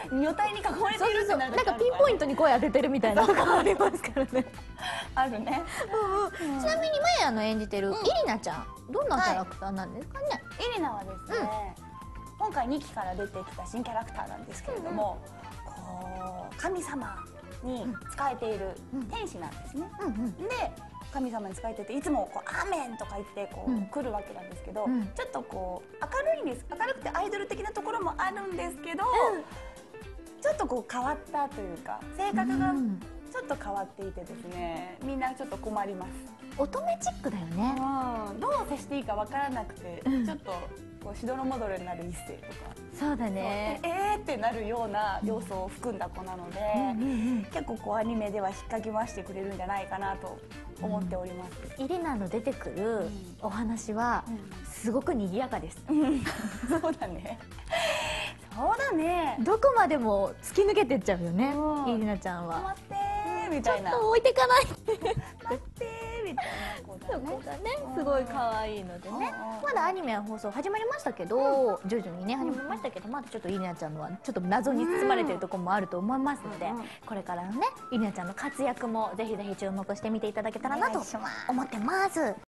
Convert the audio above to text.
女体に囲まれているってなるなんかピンポイントに声当ててるみたいなとこありますからね。 あるね。 ちなみにマヤ演じてるイリナちゃん、どんなキャラクターなんですかね。 イリナはですね、今回2期から出てきた新キャラクターなんですけれども、こう神様に仕えている天使なんですね。で神様に仕えてて、いつもこうアーメンとか言ってこう来るわけなんですけど、ちょっとこう明るいんです。明るくてアイドル的なところもあるんですけど、ちょっとこう変わったというか、性格がちょっと変わっていてですね、みんなちょっと困ります。 乙女チックだよね。 どう接していいかわからなくて、ちょっとこうしどろもどろになる一世とか、 そうだね。 ってなるような要素を含んだ子なので、結構こうアニメでは引っかき回してくれるんじゃないかなと思っております。 イリナの出てくるお話はすごく賑やかです。 そうだね。そうだね。 どこまでも突き抜けてっちゃうよね、イリナちゃんは。 待ってーみたいな。 ちょっと置いてかない。 待ってーみたいな子だね。 そこがね、すごい可愛いのでね。まだアニメは放送始まりましたけど、徐々にね始まりましたけど、まだちょっとイリナちゃんのはちょっと謎に包まれてるところもあると思いますので、これからのねイリナちゃんの活躍もぜひぜひ注目してみていただけたらなと思ってます。